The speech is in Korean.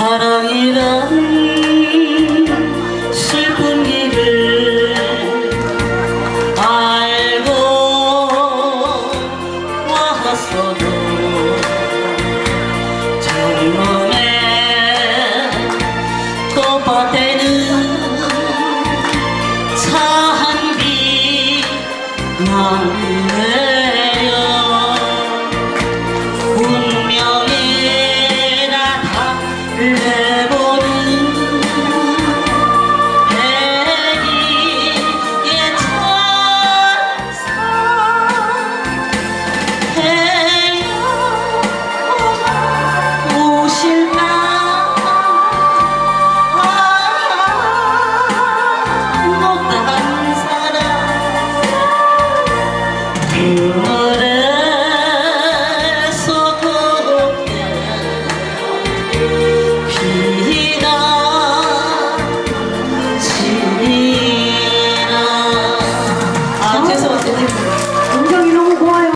사랑이란 슬픈 길을 알고 왔어도 젊음의 꽃밭에는 차한 빛 나네요. 운명이라 달래